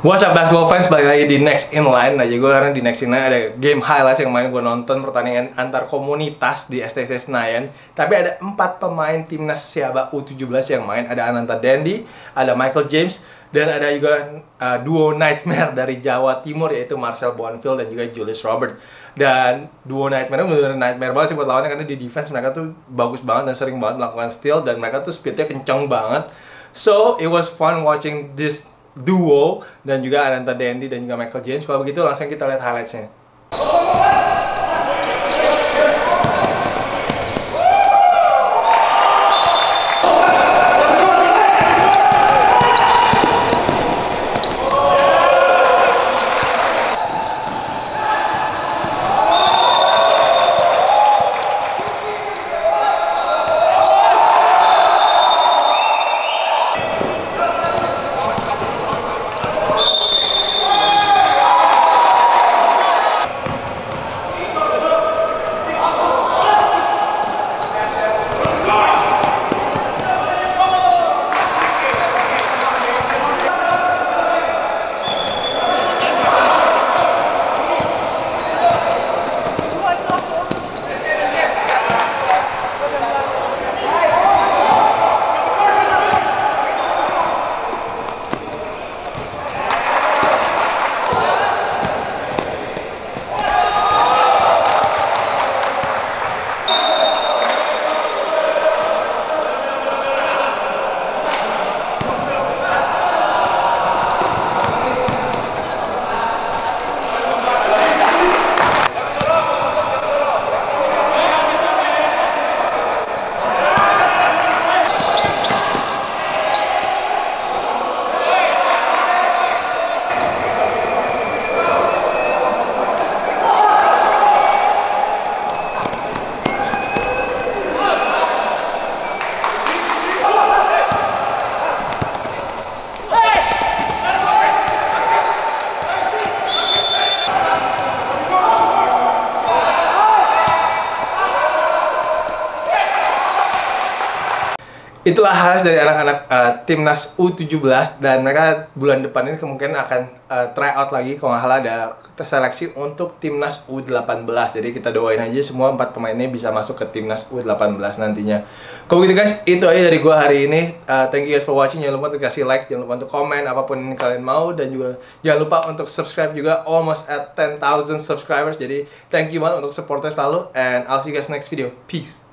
What's up basketball fans, balik lagi di Next In Line aja gue, karena di Next In Line ada game highlights yang main gue nonton pertandingan antar komunitas di STC Senayan. Tapi ada 4 pemain timnas Siaba U17 yang main. Ada Ananta Dendi, ada Michael James, dan ada juga duo Nightmare dari Jawa Timur, yaitu Marcel Bonfil dan juga Julius Robert. Dan duo Nightmare bener-bener nightmare banget sih buat lawannya, karena di defense mereka tuh bagus banget dan sering banget melakukan steal, dan mereka tuh speednya kencang banget. So it was fun watching this duo dan juga Ananta Dendi dan juga Michael James. Kalau begitu langsung kita lihat highlightsnya. Itulah hasil dari anak-anak timnas U17, dan mereka bulan depan ini kemungkinan akan try out lagi. Kalau nggak salah ada seleksi untuk timnas U18. Jadi kita doain aja semua 4 pemainnya bisa masuk ke timnas U18 nantinya. Kalau gitu guys, itu aja dari gua hari ini. Thank you guys for watching. Jangan lupa untuk kasih like, jangan lupa untuk komen apapun yang kalian mau, dan juga jangan lupa untuk subscribe juga. Almost at 10,000 subscribers. Jadi thank you banget untuk supportnya selalu, and I'll see you guys next video. Peace.